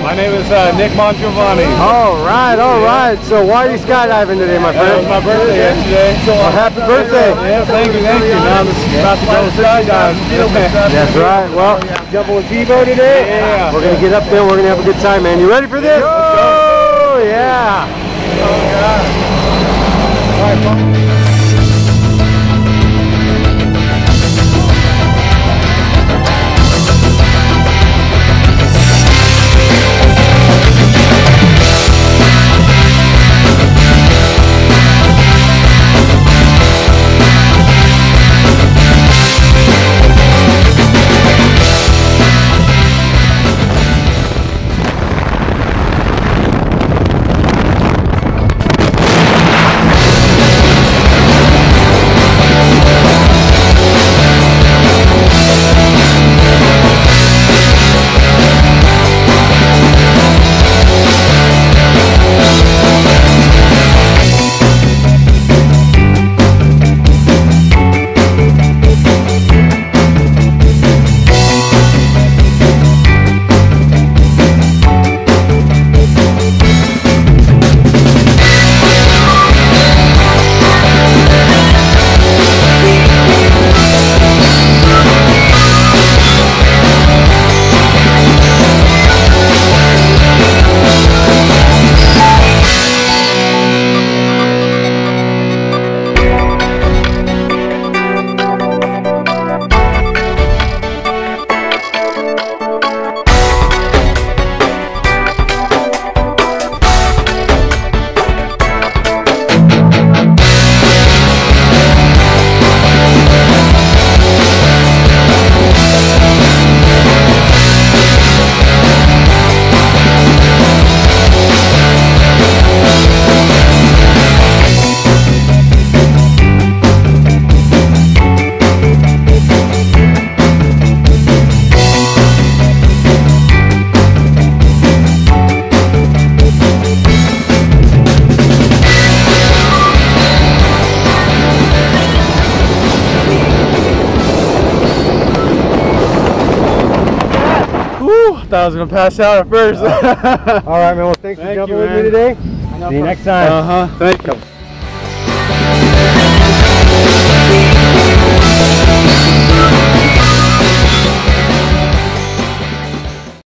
My name is Nick Bongiovanni. All right. So why are you skydiving today, my friend? It was my birthday yesterday. Well, happy birthday. Yeah, thank you. Now I'm about to go skydive. That's right. Well, jumping with Bevo today? Yeah. We're going to get up there. We're going to have a good time, man. You ready for this? Oh, yeah. Oh, God. All right, Paul. Thought I was gonna pass out at first. All right, man. Well, thanks for jumping with me today. See you next time. Thank you.